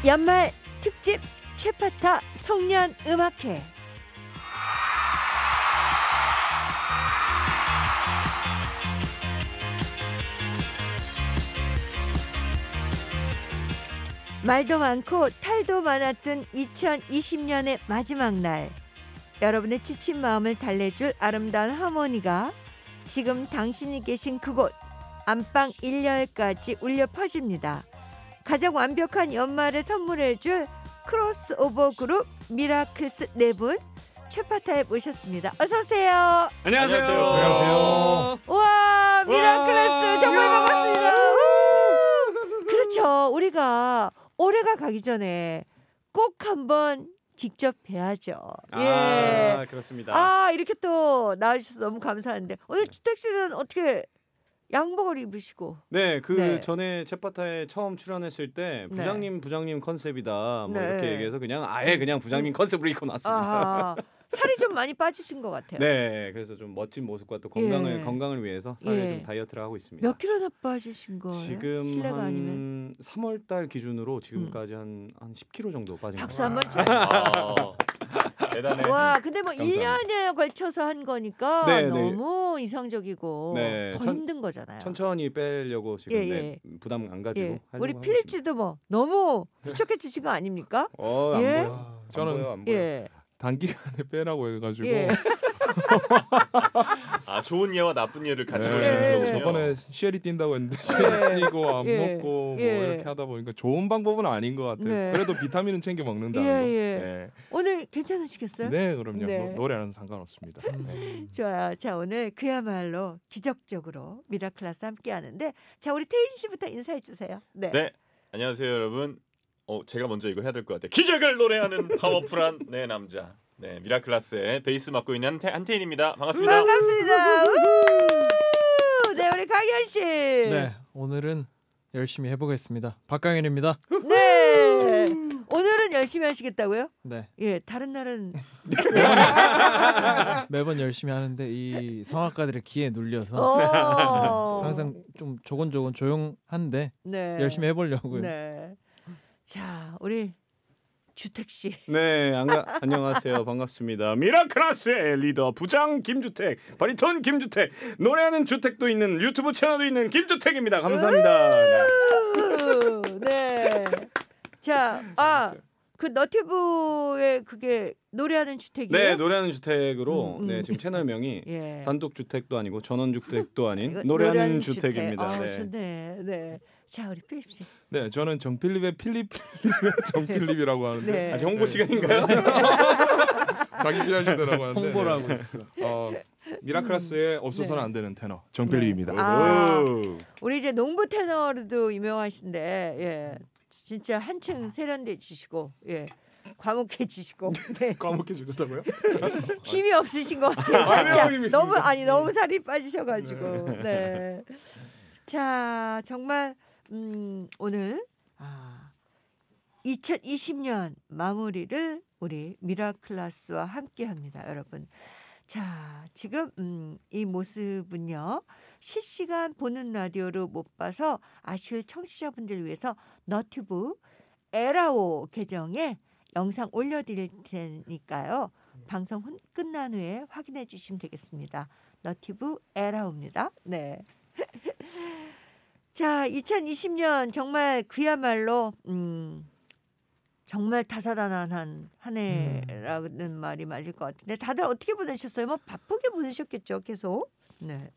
연말 특집 최파타 송년 음악회. 말도 많고 탈도 많았던 2020년의 마지막 날, 여러분의 지친 마음을 달래줄 아름다운 하모니가 지금 당신이 계신 그곳 안방 1열까지 울려 퍼집니다. 가장 완벽한 연말을 선물해줄 크로스오버 그룹 미라클스 네 분 최파타에 모셨습니다. 어서 오세요. 안녕하세요. 안녕하세요. 와, 미라클스 정말 반갑습니다. 그렇죠. 우리가 올해가 가기 전에 꼭 한번 직접 뵈야죠. 예. 그렇습니다. 아, 이렇게 또 나와주셔서 너무 감사한데, 오늘 주택 씨는 어떻게 양복을 입으시고? 네, 그 네. 전에 챗바타에 처음 출연했을 때 부장님 컨셉이다 뭐 네. 이렇게 얘기해서 그냥 아예 그냥 부장님 컨셉으로 입고 나왔습니다. 아, 살이 좀 많이 빠지신 것 같아요. 네, 그래서 좀 멋진 모습과 또 건강을 위해서 살에 좀 다이어트를 하고 있습니다. 몇 킬로나 빠지신 거예요? 지금 실례가 한 아니면. 3월달 기준으로 지금까지 한 10kg 정도 빠진 것 박수 같아요. 한번 쳐. 대단해. 와, 근데 뭐 감사합니다. 1년에 걸쳐서 한 거니까 네, 너무 이상적이고 네, 더 힘든 거잖아요. 천천히 빼려고 지금 예. 부담 안 가지고 예. 하려고 우리 하고 필립 있습니다. 씨도 뭐 너무 훌쩍해지신 거 아닙니까? 안 예? 보여. 저는 안 보여, 안 보여. 예. 단기간에 빼라고 해가지고 예. 아, 좋은 예와 나쁜 예를 같이 네. 보시는 거군요. 저번에 쉐리 뛴다고 했는데 쉐리 뛰고 안 예. 먹고 예. 뭐 이렇게 하다 보니까 좋은 방법은 아닌 것 같아요. 네. 그래도 비타민은 챙겨 먹는다는 예, 거. 예. 오늘 괜찮으시겠어요? 네, 그럼요. 네. 노래는 상관없습니다. 네. 좋아요. 자, 오늘 그야말로 기적적으로 미라클라스 함께 하는데, 자, 우리 태인 씨부터 인사해 주세요. 네. 네, 안녕하세요 여러분. 제가 먼저 이거 해야 될 것 같아요. 기적을 노래하는 파워풀한 내 남자. 네, 미라클라스의 베이스 맡고 있는 한태인입니다. 반갑습니다. 반갑습니다. 우후! 네, 우리 강현 씨. 네, 오늘은 열심히 해보겠습니다. 박강현입니다. 네. 오늘은 열심히 하시겠다고요? 네, 예, 다른 날은 매번 열심히 하는데 이 성악가들의 기에 눌려서 항상 좀 조곤조곤 조용한데 네. 열심히 해보려고요. 네. 자, 우리 주택 씨. 네, 안녕하세요. 반갑습니다. 미라클라스의 리더 부장 김주택, 바리톤 김주택, 노래하는 주택도 있는 유튜브 채널도 있는 김주택입니다. 감사합니다. 네. 자, 그 너튜브에 그게 노래하는 주택이에요? 네, 노래하는 주택으로 음. 네, 지금 채널명이 예. 단독 주택도 아니고 전원 주택도 아닌 이거 노래하는 주택. 주택입니다. 네. 좋네. 네. 자, 우리 필립 씨. 네, 저는 정필립의 필립의 정필립이라고 하는데 네. 아직 홍보 시간인가요? 자기 피하시더라고 하는데 홍보를 하고 있어. 미라클라스에 없어서는 안 되는 테너 정필립입니다. 아. 오. 우리 이제 농부 테너로도 유명하신데, 예. 진짜 한층 세련되시고, 예. 과묵해지시고, 네. 까먹해지겠다고요? 힘이 없으신 것 같아요. 아니요, 살짝 힘이 너무 있습니다. 너무 살이 빠지셔가지고. 네. 자, 정말 오늘 2020년 마무리를 우리 미라클라스와 함께합니다, 여러분. 자, 지금 이 모습은요, 실시간 보는 라디오로 못 봐서 아쉬울 청취자분들 위해서 너튜브 에라오 계정에 영상 올려드릴 테니까요. 방송 끝난 후에 확인해 주시면 되겠습니다. 너튜브 에라오입니다. 네. 자, 2020년 정말 그야말로 정말 다사다난한 한 해라는 말이 맞을 것 같은데, 다들 어떻게 보내셨어요? 뭐 바쁘게 보내셨겠죠, 계속. 네.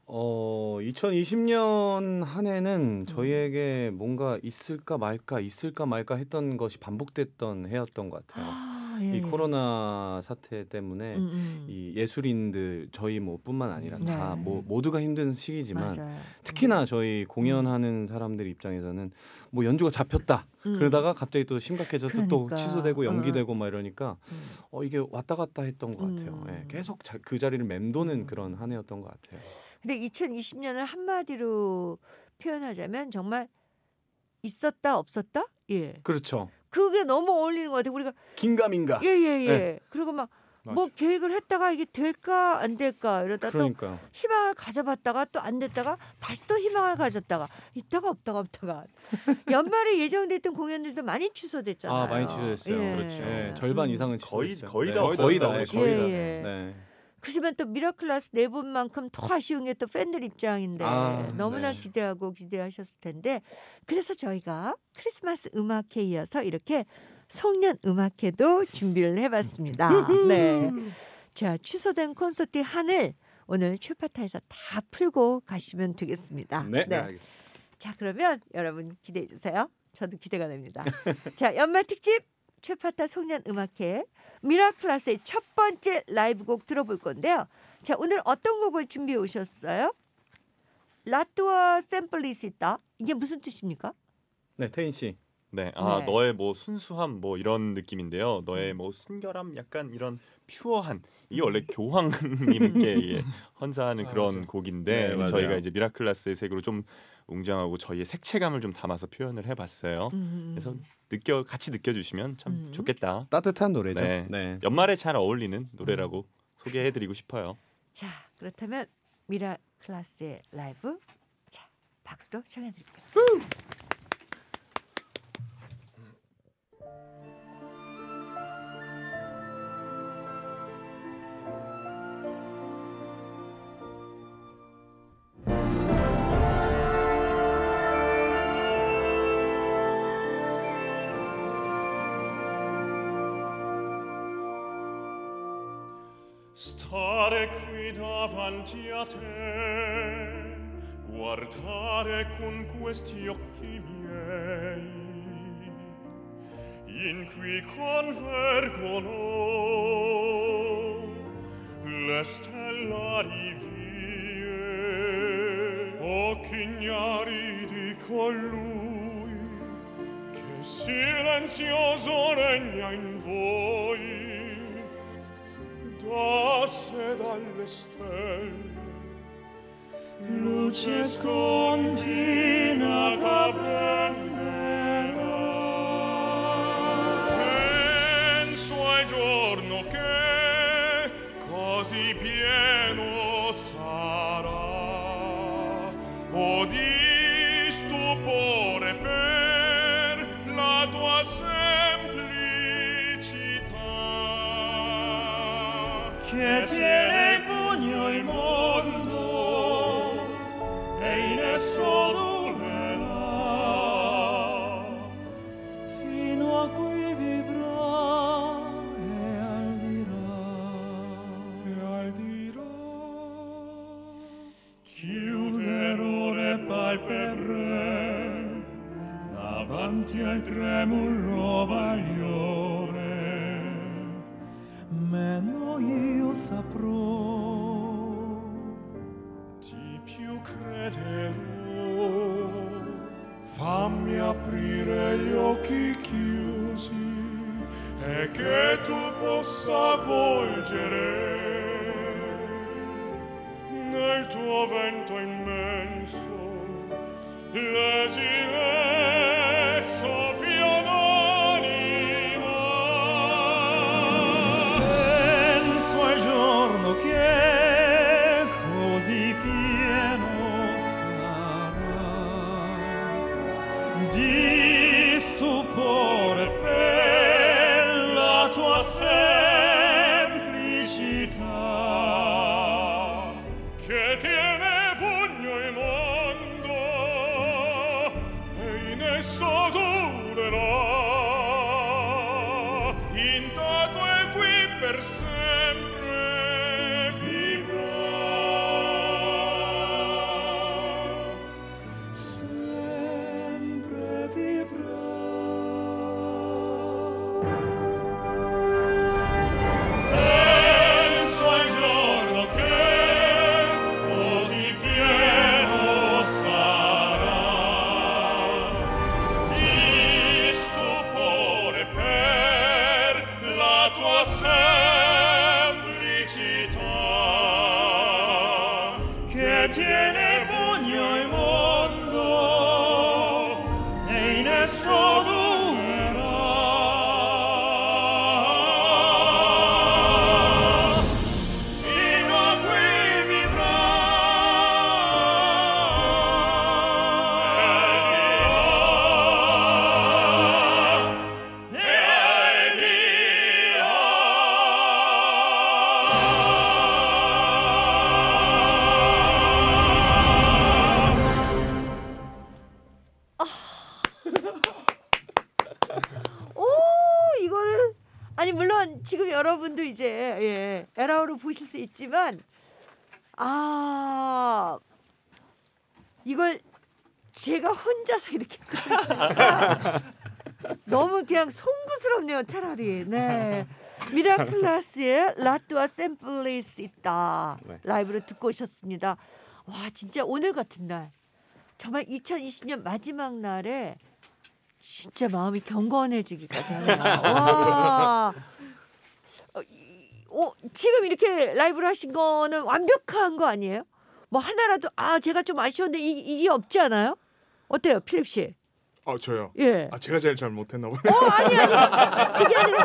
2020년 한 해는 저희에게 뭔가 있을까 말까 했던 것이 반복됐던 해였던 것 같아요. 예, 이 코로나 사태 때문에 음. 이 예술인들 저희 뿐만 아니라 네. 다 모두가 힘든 시기지만 맞아요. 특히나 저희 공연하는 사람들 입장에서는 뭐 연주가 잡혔다 그러다가 갑자기 또 심각해져서 또 그러니까. 취소되고 연기되고 막 이러니까 음. 이게 왔다 갔다 했던 것 같아요. 예, 계속 그 자리를 맴도는 그런 한 해였던 것 같아요. 근데 2020년을 한마디로 표현하자면 정말 있었다 없었다? 예. 그렇죠. 그게 너무 어울리는 것 같아요. 우리가 긴가민가. 예예예. 네. 그리고 막 뭐 계획을 했다가 이게 될까 안 될까 이러다 또 그러니까요. 희망을 가져봤다가 또 안 됐다가 다시 또 희망을 가졌다가 있다가 없다가 연말에 예정됐던 공연들도 많이 취소됐잖아요. 많이 취소됐어요. 예. 그렇죠. 네, 절반 이상은 거의 취소됐어요. 거의 네, 다 거의 다 없어졌다. 거의 다. 예. 네. 그렇지만 또 미라클라스 네 분만큼 더 아쉬운 게 또 팬들 입장인데 너무나 네. 기대하셨을 텐데 그래서 저희가 크리스마스 음악회에 이어서 이렇게 송년 음악회도 준비를 해봤습니다. 네, 자 취소된 콘서트 한을 오늘 최파타에서 다 풀고 가시면 되겠습니다. 네. 알겠습니다. 자 그러면 여러분 기대해 주세요. 저도 기대가 됩니다. 자 연말 특집 최파타 송년 음악회 미라클라스의 첫 번째 라이브 곡 들어볼 건데요. 자 오늘 어떤 곡을 준비해 오셨어요? 라뚜아 샘플리시타 이게 무슨 뜻입니까? 네, 태인 씨. 네, 네. 너의 뭐 순수함 뭐 이런 느낌인데요. 너의 뭐 순결함, 약간 이런 퓨어한 이게 원래 교황님께 예, 헌사하는 그런 맞아요. 곡인데 네, 맞아요. 저희가 이제 미라클라스의 색으로 좀 웅장하고 저희의 색채감을 좀 담아서 표현을 해봤어요. 그래서 같이 느껴주시면 참 좋겠다. 따뜻한 노래죠. 네. 네. 연말에 잘 어울리는 노래라고 소개해드리고 싶어요. 자 그렇다면 미라클라스의 라이브 자 박수로 청해드리겠습니다. Stare qui davanti a te, guardare con questi occhi miei, in cui convergono le stellari vie, occhi ignari di colui che silenzioso regna in voi. Da sé dalle stelle luce sconfinata prenderà. Penso al giorno che così pieno sarà, o di stupore per la tua che tiene in pugno il mondo e in esso durerà fino a cui vivrà e al dirà chiuderò le palpebre davanti al tremulo bagliore, meno io saprò, di più crederò. Fammi aprire gli occhi chiusi e che tu possa volgere nel tuo vento immenso l'esile soffio d'anima. Penso al giorno che così pieno sarà di stupore per la tua semplicità che tiene pugno il mondo e in esso durerà intanto e qui per sempre vivrà, sempre vivrà. Penso al giorno che così pieno sarà di stupore per la tua semplicità 아니 물론 지금 여러분도 이제 에라오로 보실 수 있지만 이걸 제가 혼자서 이렇게 너무 그냥 송구스럽네요. 차라리. 네. 미라클라스의 라뚜아 샘플리스 있다. 네. 라이브로 듣고 오셨습니다. 와 진짜 오늘 같은 날 정말 2020년 마지막 날에 진짜 마음이 경건해지기까지 하네요. 와. 지금 이렇게 라이브를 하신 거는 완벽한 거 아니에요? 뭐 하나라도 제가 좀 아쉬운데 이게 없지 않아요? 어때요, 필립 씨? 저요. 예. 제가 제일 잘 못했나 보네. 아니 그게 아니라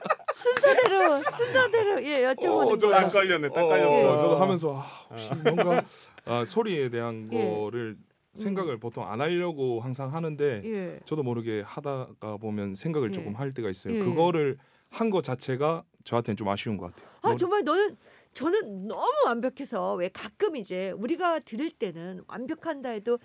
순서대로 여쭤보는 저 거예요. 딱 걸렸네. 딱 걸렸어. 저도 하면서 혹시 뭔가 소리에 대한 예. 거를 생각을 보통 안 하려고 항상 하는데 예. 저도 모르게 하다가 보면 생각을 예. 조금 할 때가 있어요. 예. 그거를 한 거 자체가 저한테는 좀 아쉬운 것 같아요. 정말 저는 너무 완벽해서 왜 가끔 이제 우리가 들을 때는 완벽한다 해도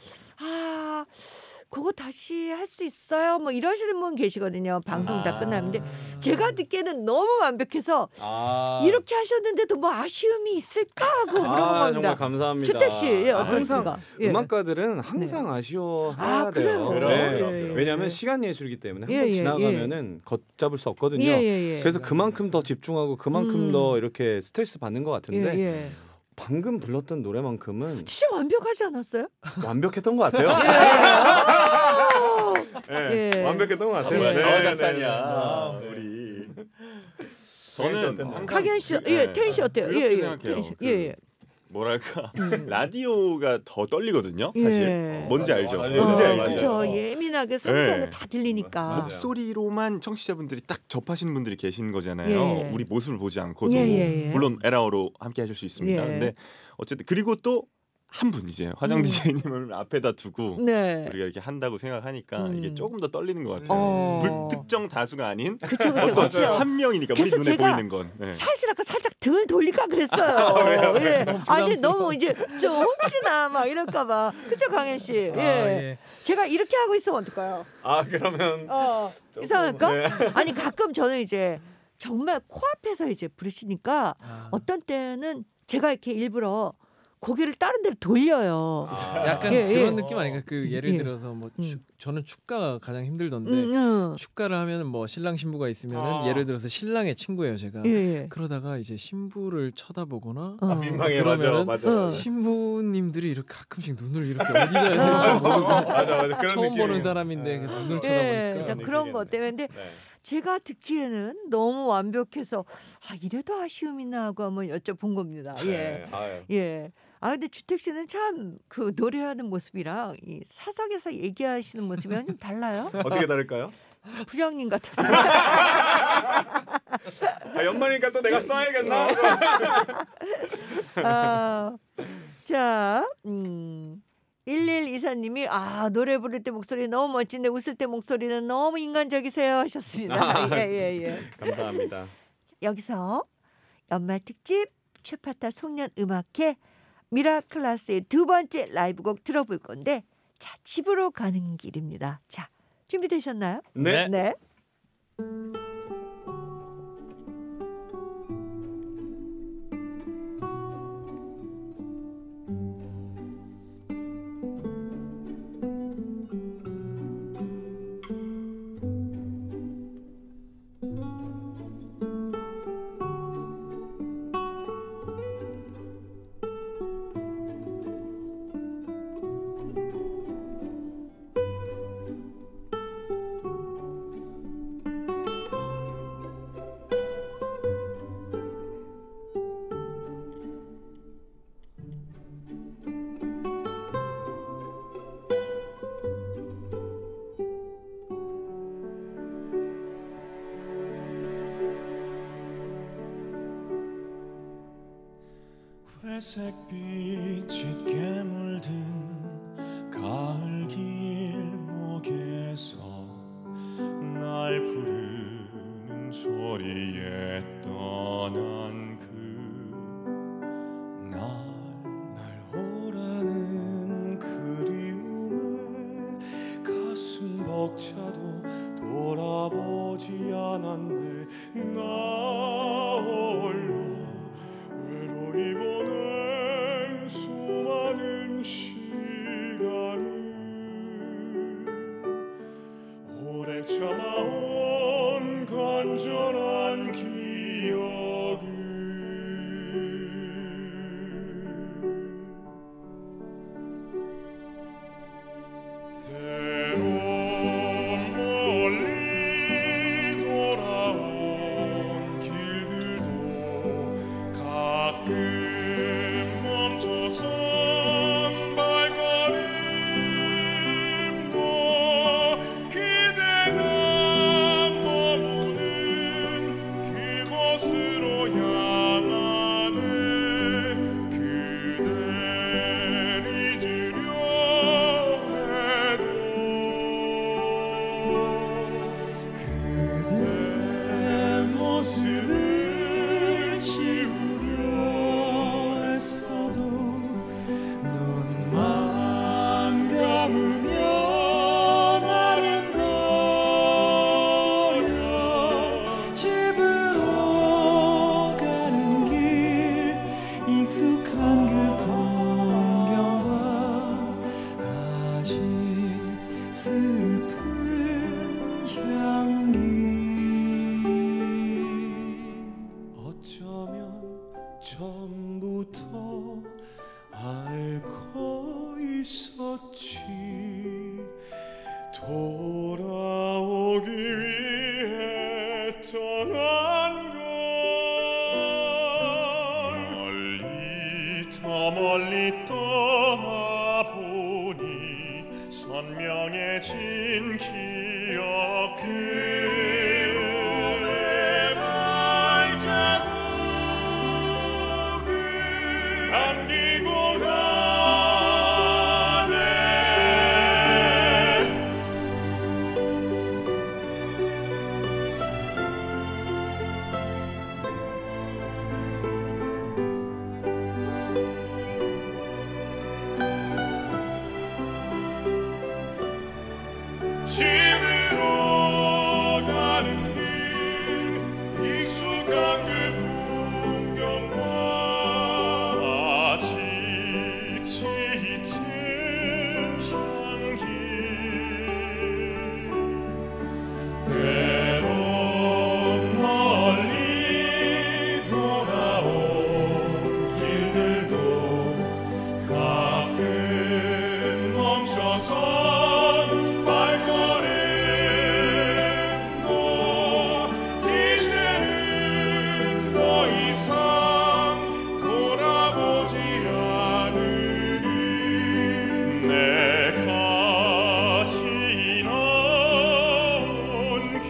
그거 다시 할 수 있어요? 뭐 이러시는 분 계시거든요. 방송 다 끝나는데 제가 듣기에는 너무 완벽해서 이렇게 하셨는데도 뭐 아쉬움이 있을까 하고 물어본 겁니다. 정말 감사합니다. 주택 씨 어떻습니까? 음악가들은 항상 아쉬워해야 그래요? 돼요. 예. 왜냐하면 시간 예술이기 때문에 예, 한번 예, 지나가면은 걷잡을 수 없거든요. 예. 그래서 그만큼 더 집중하고 그만큼 더 이렇게 스트레스 받는 것 같은데 예. 방금 불렀던 노래만큼은 진짜 완벽하지 않았어요? 완벽했던 것 같아요. 예. 완벽했던 것 같아요. 뭐야, 네, 자화자찬이야. 네, 네. 우리. 저는 항상 강현 씨, 네. 태인 씨 어때요? 이렇게 생각해요. 예. 뭐랄까 라디오가 더 떨리거든요. 사실 예. 뭔지 알죠. 맞아요. 뭔지 맞아요. 알죠. 그렇죠. 예민하게 섬세하게 네. 다 들리니까. 맞아요. 목소리로만 청취자분들이 딱 접하시는 분들이 계신 거잖아요. 예. 우리 모습을 보지 않고도 예. 물론 에라오로 함께 하실 수 있습니다. 예. 근데 어쨌든 그리고 또 한 분 이제 화정 DJ님을 앞에다 두고 네. 우리가 이렇게 한다고 생각하니까 이게 조금 더 떨리는 것 같아요. 불특정 다수가 아닌 그쵸. 한 명이니까 우리 그래서 눈에 제가 보이는 건. 네. 사실 아까 살짝 등을 돌릴까 그랬어요. 예. 아니 부담스러워. 너무 이제 좀 혹시나 막 이럴까봐. 그쵸 강현 씨. 예. 예. 제가 이렇게 하고 있으면 어떨까요? 그러면 이상할까? 아니 가끔 저는 이제 정말 코앞에서 이제 부르시니까 어떤 때는 제가 이렇게 일부러 고개를 다른 데로 돌려요. 약간 예, 그런 예. 느낌 아닌가? 그 예를 예. 들어서 뭐 저는 축가가 가장 힘들던데 축가를 하면 뭐 신랑 신부가 있으면은 예를 들어서 신랑의 친구예요 제가. 예. 그러다가 이제 신부를 쳐다보거나 민망해. 그러면은 맞아. 신부님들이 이렇게 가끔씩 눈을 이렇게 어디다 해야 될지 모르고 맞아. 그런 처음 보는 느낌이에요. 사람인데 눈을 예. 쳐다보니까 그러니까 그런 것 때문에 근데 네. 제가 듣기에는 너무 완벽해서 이래도 아쉬움이 나 하고 한번 여쭤본 겁니다. 예. 네. 아유. 예. 근데 주택 씨는 참 그 노래하는 모습이랑 이 사석에서 얘기하시는 모습이랑 좀 달라요? 어떻게 다를까요? 부장님 같아서. 연말이니까 또 내가 써야겠나? 자, 1124님이 노래 부를 때 목소리 너무 멋진데 웃을 때 목소리는 너무 인간적이세요 하셨습니다. 예. 감사합니다. 여기서 연말 특집 최파타 송년 음악회 미라클라스의 두 번째 라이브곡 들어볼 건데 자 집으로 가는 길입니다. 자 준비되셨나요? 네. 네. 회색빛 짙게 물든 가을 길목에서 날 부르는 소리에 떠난 날 오라는 그리움에 가슴 벅차도 돌아보지 않았네. 않네 나 홀로 외로이 보낸 수많은 시간을 오래 참아온 간절한 기억을 때론 멀리 돌아온 길들도 가끔 멈춰선 발걸음도 그대가 머무는 그곳으로 향하네 그댈 잊으려 해도 그대 모습을 지우려 애써도 눈만 감으면 아른거려 집으로 가는 길 익숙한 그 풍경과 아직 슬픈 향기 어쩌면 처음부터 알고 있었지 돌아오기 위해 떠난 걸 멀리 더 멀리 떠나보니 선명해진 기억 그의 발자국을 남기고 가네 집으로 가는 길 익숙한 그 풍경과 아직 짙은 향기 때론 멀리 돌아온 길들도 가끔 멈춰서 발걸음도 이제는 더 이상 돌아보지 않으리 내가 지나온 길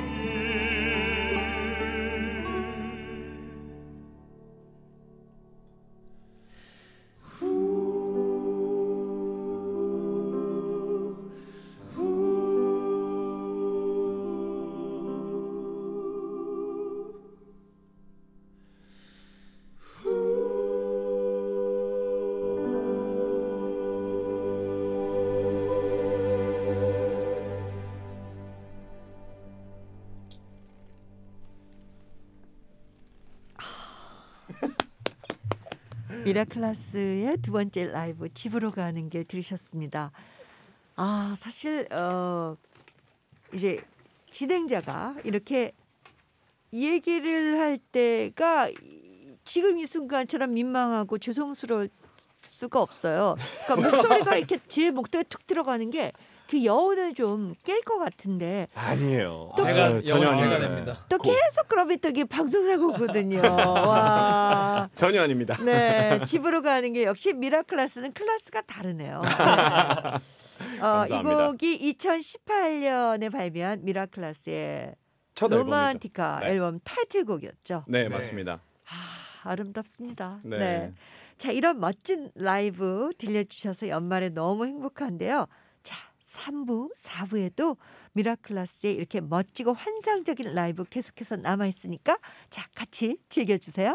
미라클라스의 두 번째 라이브 집으로 가는 길 들으셨습니다. 아 사실 이제 진행자가 이렇게 얘기를 할 때가 지금 이 순간처럼 민망하고 죄송스러울 수가 없어요. 그러니까 목소리가 이렇게 제 목도리에 툭 들어가는 게 그 여운을 좀 깰 것 같은데 아니에요. 또 해가 전혀 영원 해가 아니에요. 됩니다. 또 계속 그러면 또 이게 방송사고거든요. 와. 전혀 아닙니다. 네, 집으로 가는 게 역시 미라클라스는 클래스가 다르네요. 네. 이 감사합니다. 곡이 2018년에 발매한 미라클라스의 첫 앨범이죠. 로만티카 네. 앨범 타이틀곡이었죠. 네, 맞습니다. 아름답습니다. 네. 네. 자, 이런 멋진 라이브 들려주셔서 연말에 너무 행복한데요. 자, 3부, 4부에도 미라클라스의 이렇게 멋지고 환상적인 라이브 계속해서 남아있으니까 자, 같이 즐겨주세요.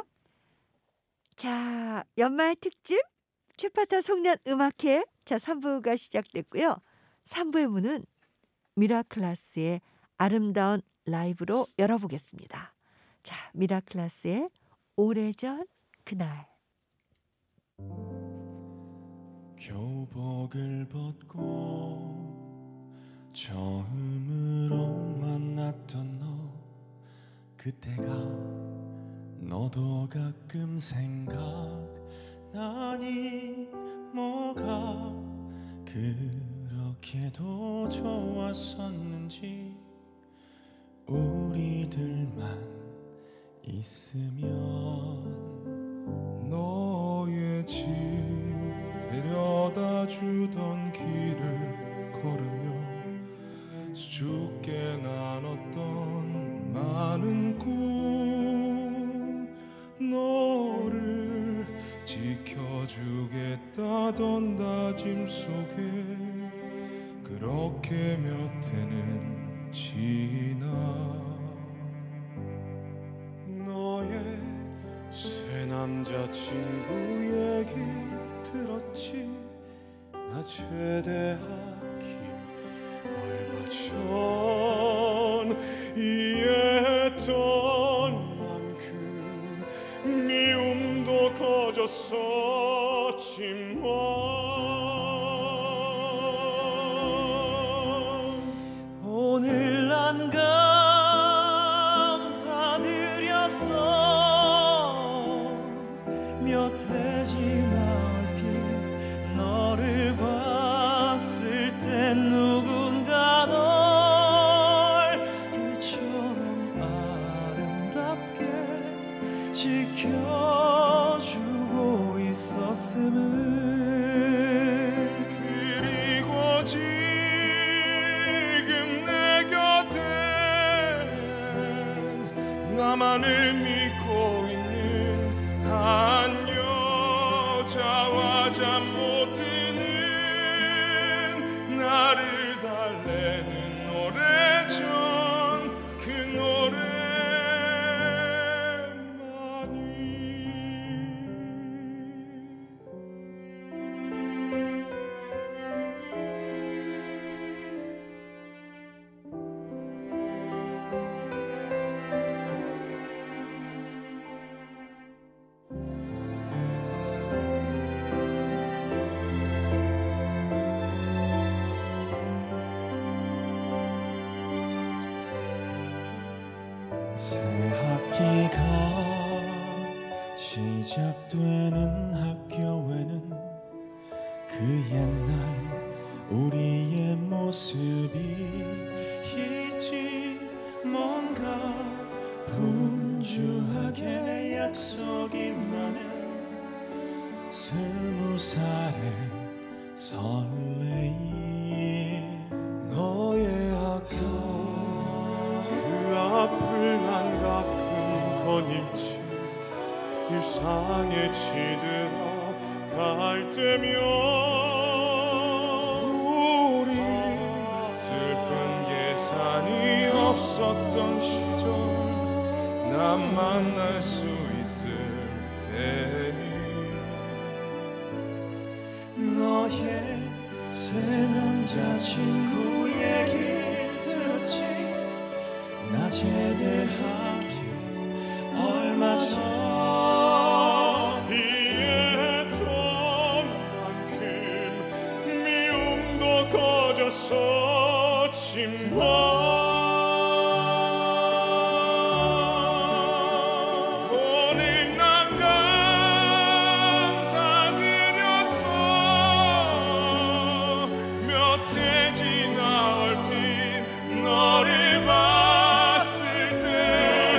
자, 연말 특집 최파타 송년 음악회 자 3부가 시작됐고요. 3부의 문은 미라클라스의 아름다운 라이브로 열어보겠습니다. 자, 미라클라스의 오래전 그날. 교복을 벗고 처음으로 만났던 너, 그때가 너도 가끔 생각나니 뭐가 그렇게도 좋았었는지. 우리들만 있으면 너의 집 데려다 주던 길을 걸으며 수줍게 나눴던 많은 꿈, 너를 지켜주겠다던 다짐 속에 그렇게 몇 해는 지나. 너의 새 남자친구 얘기 들었지? 나 제대하기 얼마 전 이해했던 만큼 미움도 커졌었지만 오늘 난 감사드렸어. 몇 해 지나 얼핏 너를 봤을 땐 누군가 널 그처럼 아름답게 지켜주고 있었음을. 그리고 지금 내 곁엔 나만을 믿고 있는 한 여자와 잠 못 드는 나를 달래는 오래전 그 새 학기가 시작되는 학교에는 그 옛날 우리의 모습이 있지. 뭔가 분주하게 약속이 많은 20살의 설레임. 너의 아까 그 앞을 난 가끔 거닐지. 일상에 치들어 갈 때면 우리 슬픈 계산이 없었던 시절 난 만날 수 있을 테니. 너의 새 남자친구 얘기 들었지? 나 제대하기 얼마 전 이해했던 만큼 미움도 커졌었지만 오늘 난 감사드렸어. 몇 해 지나 얼핏 너를 봤을 때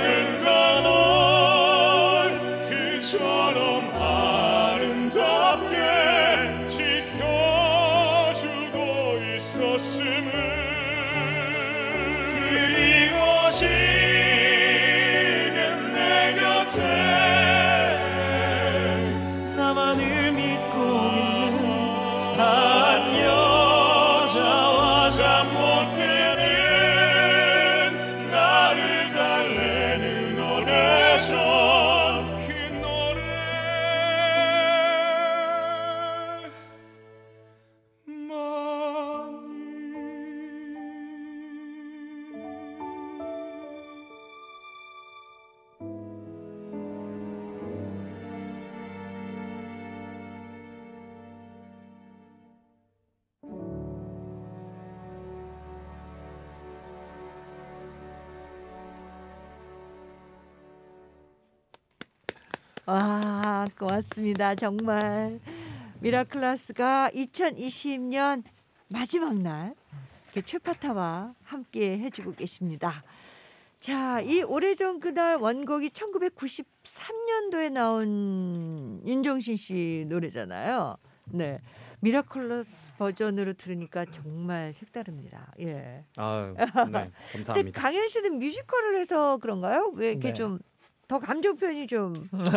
아, 고맙습니다. 정말 미라클라스가 2020년 마지막 날 이렇게 최파타와 함께 해주고 계십니다. 자, 이 오래전 그날 원곡이 1993년도에 나온 윤종신 씨 노래잖아요. 네, 미라클라스 버전으로 들으니까 정말 색다릅니다. 예. 아, 네, 근데 감사합니다. 강현 씨는 뮤지컬을 해서 그런가요? 왜 이렇게 네. 좀 더 감정 표현이 좀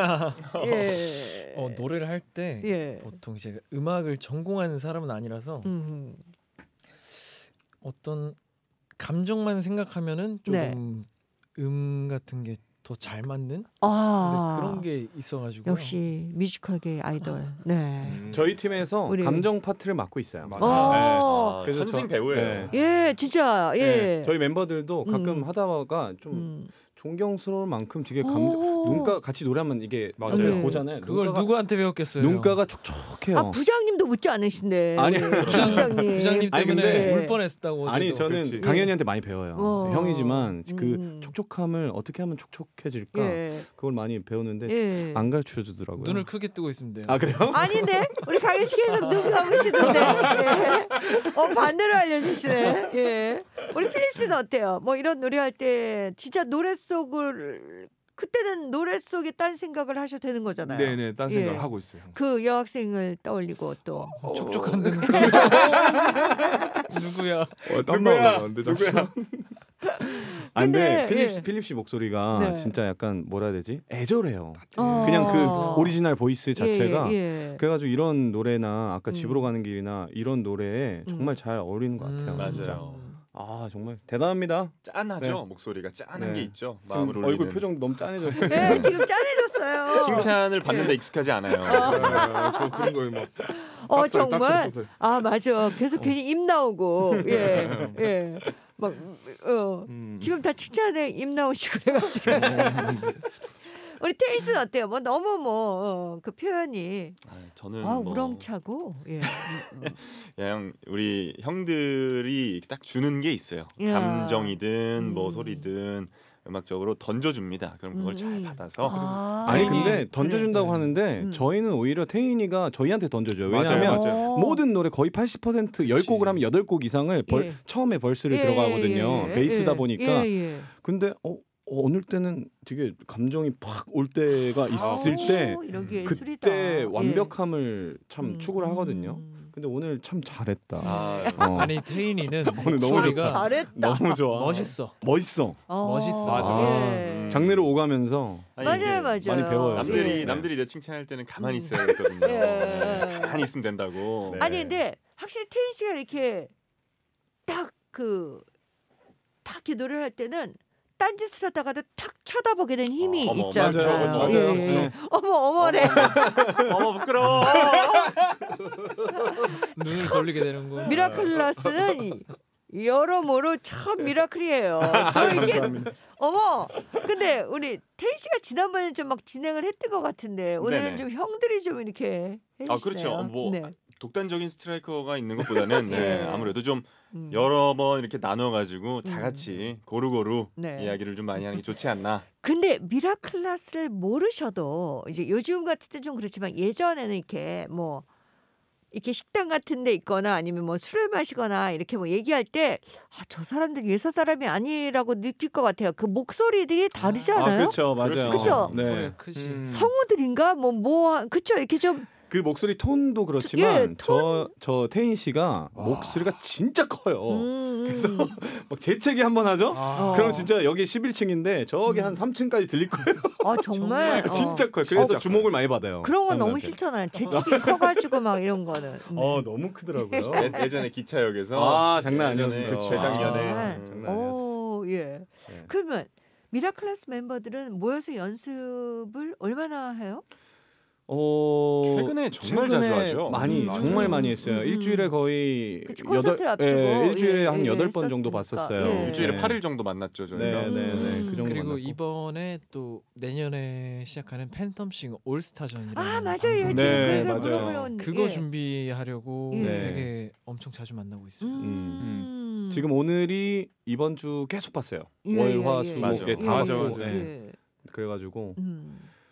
예. 노래를 할 때 예. 보통 제가 음악을 전공하는 사람은 아니라서 어떤 감정만 생각하면은 조금 같은 게 더 잘 맞는 아, 그런 게 있어가지고 역시 뮤지컬계 아이돌. 네. 저희 팀에서 우리- 감정 파트를 맡고 있어요. 맞아요. 어, 아, 그래서 천생 저- 배우예요. 예, 진짜 예. 네, 저희 멤버들도 가끔 음. 하다가 좀 음. 존경스러울 만큼 되게 오. 눈가 같이 노래하면 이게 맞아요. 네. 보잖아요. 그걸 눈가가, 누구한테 배웠겠어요? 눈가가 촉촉해요. 아, 부장님도 묻지 않으신데. 아니, 우리 부장님 부장님. 때문에 아니, 근데- 울 뻔했다고. 아니 어제도. 저는 그렇지. 강현이한테 많이 배워요. 어. 형이지만 그 음. 촉촉함을 어떻게 하면 촉촉해질까 예. 그걸 많이 배우는데 예. 안 가르쳐 주더라고요. 눈을 크게 뜨고 있으면 돼요. 아 그래요? 아닌데 우리 강현 씨 계속 눈 감으시던데. 예. 반대로 알려주시네. 예. 우리 필립 씨는 어때요? 뭐 이런 노래 할 때 진짜 노래 속을 그때는 노래 속에 딴 생각을 하셔도 되는 거잖아요. 네네, 딴 생각을 예. 하고 있어요. 그 여학생을 떠올리고 또 촉촉한 눈. 누구야? 땀 누구야? 나오는데 잠시. 아, 근데 근데, 예. 필립 씨 목소리가 네. 진짜 약간 뭐라 해야 되지? 애절해요. 어. 그냥 그 오리지널 보이스 자체가 예, 예. 그래가지고 이런 노래나 아까 음. 집으로 가는 길이나 이런 노래에 정말 잘 어울리는 것 같아요. 맞아요. 진짜. 맞아요. 아 정말 대단합니다. 짠하죠. 네. 목소리가 짠한 네. 게 있죠. 지금 마음을 울리는. 얼굴 표정 너무 짠해졌어요. 네, 지금 짠해졌어요. 칭찬을 받는데 익숙하지 않아요. 저 그런 거에 막 정말 아 맞아 계속 괜히 입 나오고 예 막 지금 다 칭찬에 입 나오시고 그래가지고 우리 테이스는 어때요? 뭐 너무 그 표현이 아, 저는 아 뭐 우렁차고 예. 그냥 우리 형들이 딱 주는 게 있어요. 야. 감정이든 뭐 음. 소리든 음악적으로 던져줍니다. 그럼 그걸 잘 받아서 아니 아, 근데 던져준다고 그래. 하는데 저희는 오히려 태인이가 저희한테 던져줘요. 왜냐하면 맞아요. 모든 노래 거의 80% 10곡을 하면 8곡 이상을 예. 처음에 벌스를 예, 들어가거든요. 예, 베이스다 예, 보니까. 예. 근데 어느 때는 되게 감정이 팍 올 때가 있을 때 이런 게 예술이다. 그때 예. 완벽함을 참 추구를 하거든요. 근데 오늘 참 잘했다. 아니 태인이는 오늘 너무 목소리가 잘했다. 너무 좋아. 멋있어. 멋있어. 멋있어. 맞아. 예. 장르를 오가면서 아니, 이게 맞아요, 맞아요. 많이 배워요. 남들이 예. 남들이 내 칭찬할 때는 가만히 있어야 되거든요. 예. 네, 가만히 있으면 된다고. 네. 아니 근데 확실히 태인 씨가 이렇게 딱 이렇게 노래를 할 때는 딴짓을 하다가도 탁 쳐다보게 된 힘이 어머, 있잖아요. 맞아요. 예, 예. 네. 어머래. 어머 부끄러워. 눈을 돌리게 되는군. 미라클라스는 여러모로 참 미라클이에요. 또 이게 어머. 근데 우리 태인 씨가 지난번에 좀 막 진행을 했던 것 같은데 오늘은 네네. 좀 형들이 좀 이렇게 해주시네요. 아 그렇죠. 뭐 네. 독단적인 스트라이커가 있는 것보다는 네, 예. 아무래도 좀 음. 여러 번 이렇게 나눠가지고 다 같이 고루고루 네. 이야기를 좀 많이 하는 게 좋지 않나. 근데 미라클라스를 모르셔도 이제 요즘 같을 때 좀 그렇지만 예전에는 이렇게 뭐 이렇게 식당 같은 데 있거나 아니면 뭐 술을 마시거나 이렇게 뭐 얘기할 때 저 사람들 예사 사람이 아니라고 느낄 것 같아요. 그 목소리들이 다르지 않아요? 그렇죠. 맞아요. 그쵸? 네. 소리가 크지. 성우들인가 그쵸 이렇게 좀 그 목소리 톤도 그렇지만 예, 저 태인 씨가 목소리가 진짜 커요. 그래서 음. 막 재채기 한번 하죠. 아. 그럼 진짜 여기 11층인데 저기 한 3층까지 들릴 거예요. 정말 진짜 커요. 그래서 주목을 많이 받아요. 그런 건 너무 형들한테. 싫잖아요. 재치기 커가지고 막 이런 거는. 너무 크더라고요. 예전에 기차역에서 아, 장난 아니었어요. 예전에, 그쵸. 재작년에 장난 아니었어. 예. 네. 그러면 미라클라스 멤버들은 모여서 연습을 얼마나 해요? 최근에 정말 자주 하죠. 많이 맞아요. 정말 많이 했어요. 일주일에 거의 그치, 콘서트 앞두고. 일주일에 예, 한 예, 8번 정도 했었으니까. 봤었어요. 예. 일주일에 네. 8일 정도 만났죠 저희가. 네. 그 정도 그리고 만났고. 이번에 또 내년에 시작하는 팬텀싱어 올스타전이라는 맞아요. 방송. 지금 네, 그걸 맞아요. 물어보려고 그거 예. 준비하려고 예. 되게 엄청 자주 만나고 있어요. 지금 오늘이 이번 주 계속 봤어요. 예, 월, 화, 예, 수, 맞아. 목에 다 맞아, 봤고. 맞아. 네. 그래가지고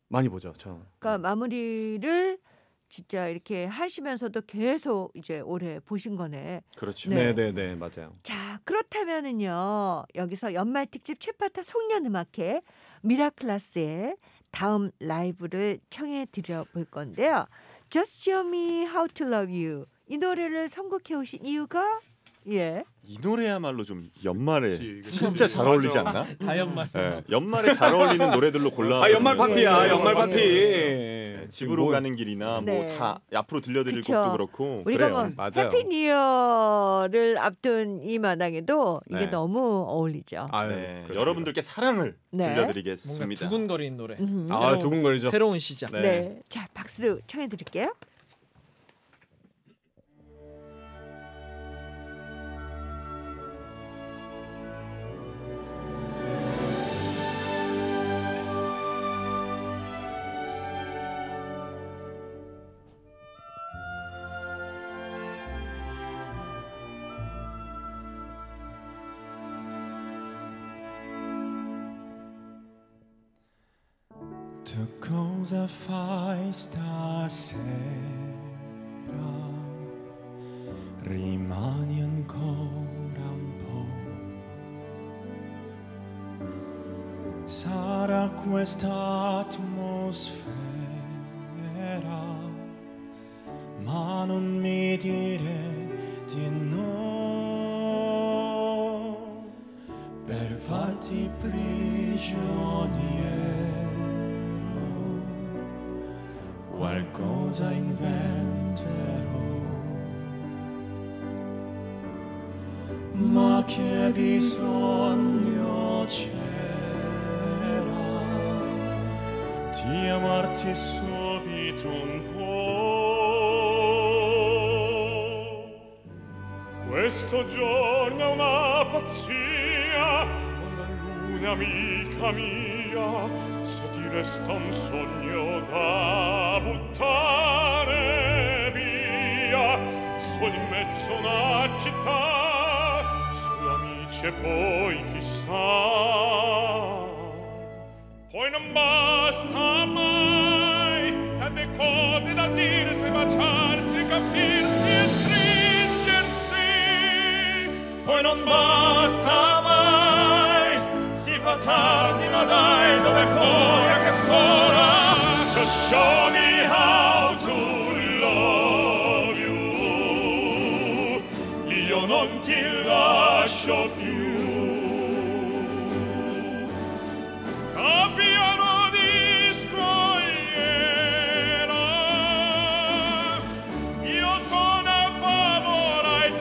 많이 보죠. 저. 그러니까 마무리를 진짜 이렇게 하시면서도 계속 이제 올해 보신 거네. 그렇죠. 네. 네네네 맞아요. 자, 그렇다면은요. 여기서 연말 특집 최파타 송년 음악회 미라클라스의 다음 라이브를 청해 드려 볼 건데요. Just Show Me How to Love You. 이 노래를 선곡해 오신 이유가 예. 이 노래야말로 좀 연말에 그치, 그치. 진짜 잘 어울리지 맞아. 않나? 다연말. 네, 연말에 잘 어울리는 노래들로 골라. 아 연말 파티야. 예, 연말 예, 파티. 네, 집으로 뭐- 가는 길이나 네. 뭐 다 앞으로 들려드릴 그쵸. 곡도 그렇고 우리가 그래요. 뭐 맞아요. 해피 뉴이어를 앞둔 이 마당에도 이게 네. 너무 어울리죠. 아유, 네, 그렇습니다. 여러분들께 사랑을 네. 뭔가 들려드리겠습니다. 두근거리는 노래. 음. 아 두근거리죠. 새로운 시작. 네. 네. 자, 박수로 청해 드릴게요. Tu cosa fai stasera? Rimani ancora un po'. Sarà questa atmosfera, ma non mi dire di no, per farti prigioniero. Qualcosa inventerò, ma che bisogno c'era di amarti subito un po'. Questo giorno è una pazzia, la luna amica mia, se ti resta un sogno da buttare via, solo in mezzo a una città, solo amici e poi chissà. Poi non basta mai, tante cose da dirsi, baciarsi, capirsi e stringersi. Poi non basta mai, si fa tardi ma dai, dove corre che st'ora. Just show me how to love you, io non ti lascio più. Cappiano di scogliera, io sono a favore ai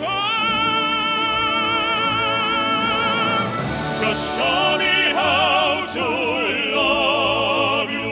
tuoi. Just show me how to love you.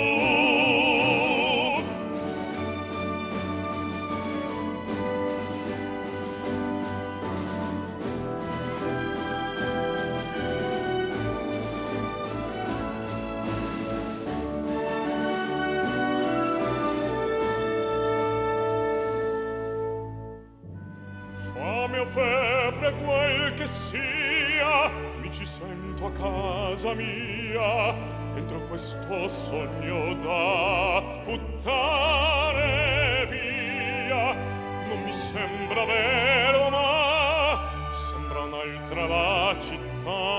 Fame o febbre quel che sia, mi ci sento a casa mia, dentro questo sogno da buttare via. Non mi sembra vero ma sembra un'altra la città.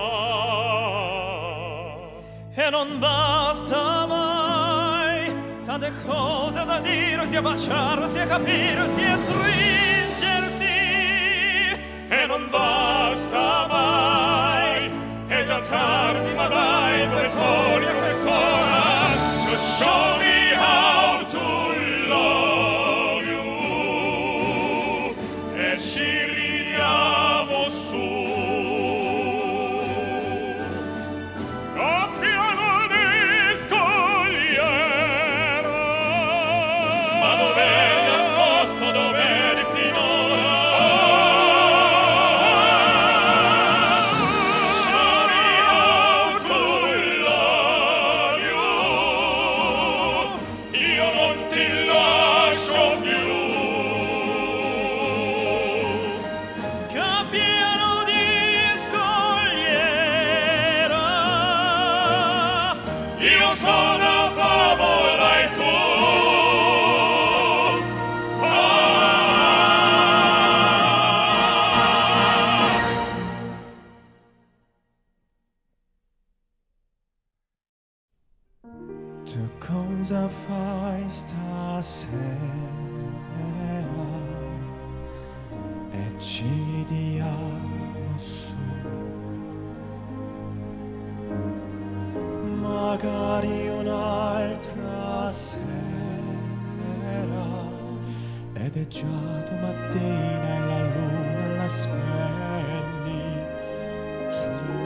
E non basta mai, tante cose da dire, sia baciare, sia capire, sia stringersi. E non basta mai, è già tardi ma dai, dove torni a quest'ora. Just show me how to love you, e ci ridiamo su. Cappiano di scogliera, ma dov'è nascosto, dov'è di finora? Show me how to love you, io non ti lascio più. Cappiano di scogliera, io sono a favore Tu cosa fai stasera e ci ridiamo su, magari un'altra sera, ed è già domattina e la luna la spegni tu.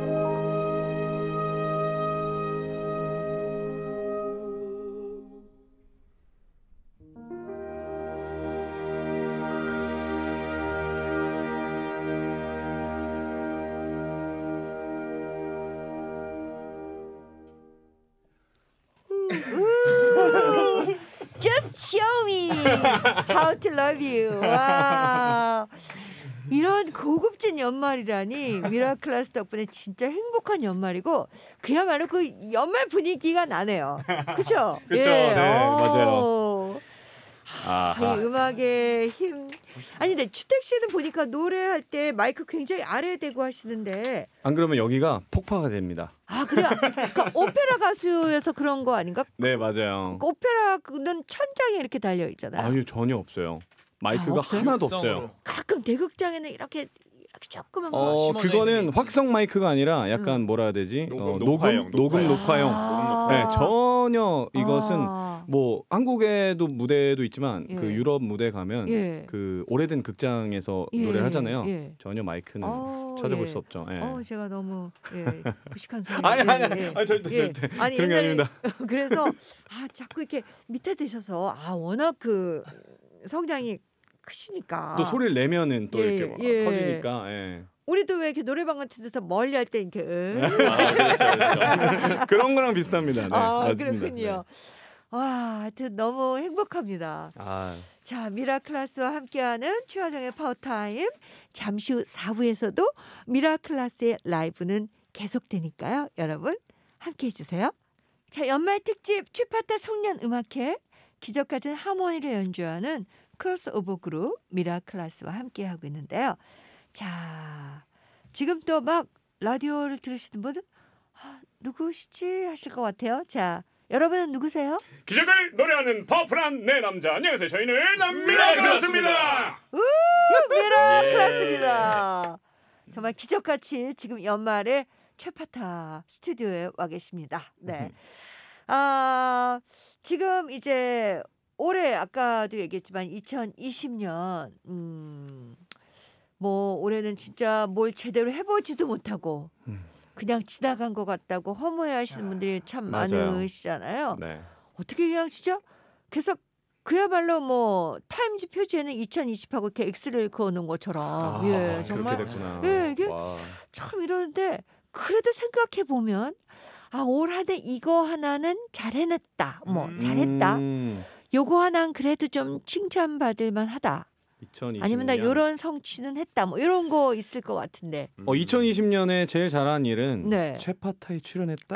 Just show me how to love you. 와. 이런 고급진 연말이라니 미라클라스 덕분에 진짜 행복한 연말이고 그야말로 그 연말 분위기가 나네요. 그렇죠? 그쵸, 네, 맞아요. 이 아하. 음악의 힘. 아니 근데 주택 씨는 보니까 노래할 때 마이크 굉장히 아래에 대고 하시는데 안 그러면 여기가 폭파가 됩니다. 아 그래요? 그러니까 오페라 가수여서 그런 거 아닌가? 네, 맞아요. 오페라는 천장에 이렇게 달려 있잖아요. 아유, 전혀 없어요. 마이크가 없어요? 하나도 육성으로. 없어요. 가끔 대극장에는 이렇게 조그만 거. 심어져 그거는 있는 확성 마이크가 아니라 약간 뭐라 해야 되지? 녹음, 녹음 녹화용. 녹화용. 아. 네, 전혀 이것은 아. 뭐 한국에도 무대도 있지만 예. 그 유럽 무대 가면 예. 그 오래된 극장에서 예, 노래를 하잖아요. 예. 전혀 마이크는 어, 찾아볼 예. 수 없죠. 예. 제가 너무 무식한 소리. 아니, 절대, 절대. 아니 그런 게 옛날에 아닙니다. 그래서 자꾸 이렇게 밑에 드셔서 워낙 그 성량이 크시니까. 또 소리를 내면은 또 예, 이렇게 막 예. 커지니까. 예. 우리도 왜 이렇게 노래방 같은 데서 멀리 할 때 이렇게 아, 그렇죠, 그렇죠. 그런 거랑 비슷합니다. 네, 맞습니다. 그렇군요. 와, 하여튼 너무 행복합니다. 네. 아, 자, 미라클라스와 함께하는 최화정의 파워타임. 잠시 후 4부에서도 미라클라스의 라이브는 계속되니까요. 여러분 함께해 주세요. 자, 연말 특집 최파타 송년 음악회 기적 같은 하모니를 연주하는 크로스오버 그룹 미라클라스와 함께하고 있는데요. 자, 지금 또 막 라디오를 들으시는 분은 누구시지 하실 것 같아요. 자, 여러분은 누구세요? 기적을 노래하는 파워풀한 내 남자. 안녕하세요. 저희는 미라클라스입니다. 미라클라스입니다. 정말 기적같이 지금 연말에 최파타 스튜디오에 와 계십니다. 네. 지금 이제 올해 아까도 얘기했지만 2020년 뭐 올해는 진짜 뭘 제대로 해보지도 못하고 그냥 지나간 것 같다고 허무해하시는 분들이 참 맞아요. 많으시잖아요. 네. 어떻게 그냥 진짜 그래서 그야말로 뭐 타임즈 표지에는 2020하고 이렇게 X를 그어놓은 것처럼 예 정말 그렇게 됐구나. 예, 이게 와. 참 이러는데 그래도 생각해 보면 올 한 해 이거 하나는 잘해냈다 뭐 잘했다 요거 하나는 그래도 좀 칭찬받을 만하다 2020년. 아니면 나 요런 성취는 했다 뭐 이런 거 있을 것 같은데 2020년에 제일 잘한 일은 네. 최파타에 출연했다.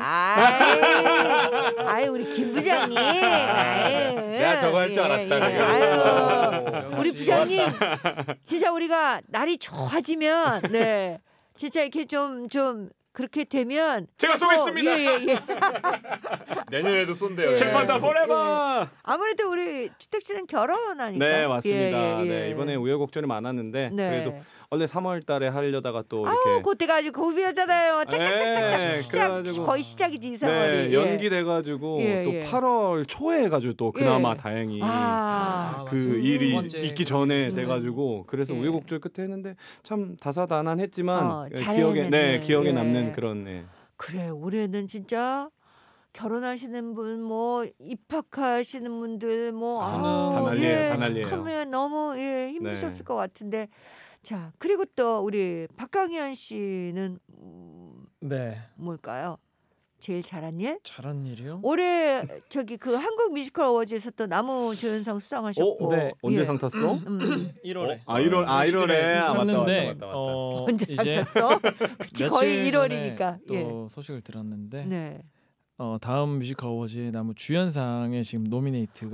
아이 우리 김 부장님 아이, 내가 저거 할 줄 알았다, 그거. 아유, 우리 부장님 진짜 우리가 날이 좋아지면 네 진짜 이렇게 좀 그렇게 되면 제가 쏘겠습니다. 예. 내년에도 쏜대요. 최파타 포레버. 아무래도 우리 주택 씨는 결혼하니까 네, 맞습니다. 예. 네, 이번에 우여곡절이 많았는데 네. 그래도 원래 3월달에 하려다가 또 이렇게 그때가 아주 고비였잖아요. 짝짝짝짝 네, 시작 그래가지고 거의 시작이지 이 상황이. 네, 연기돼가지고 예, 또 예. 8월 초에 해가지고 또 그나마 예. 다행히 그 그 맞아요. 일이 두 번째. 있기 전에 돼가지고 그래서 예. 우여곡절 끝에 했는데 참 다사다난했지만 잘 기억에 해냈네. 기억에 예. 남는 그런 그래 올해는 진짜 결혼하시는 분 뭐 입학하시는 분들 뭐 다 난리예요, 다 난리예요. 축하면 너무 힘드셨을 것 같은데 자 그리고 또 우리 박강현 씨는 네. 뭘까요? 제일 잘한 일? 잘한 일이요? 올해 저기 그 한국 뮤지컬 어워즈에서 또 나무조연상 수상하셨고 네. 언제 예. 상 탔어? 1월에. 1월에 했는데 맞다. 언제 상 이제 탔어? 그치, 거의 며칠 1월이니까 전에 예. 또 소식을 들었는데 네. 다음 뮤지컬 어워즈의 나무 주연상에 지금 노미네이트가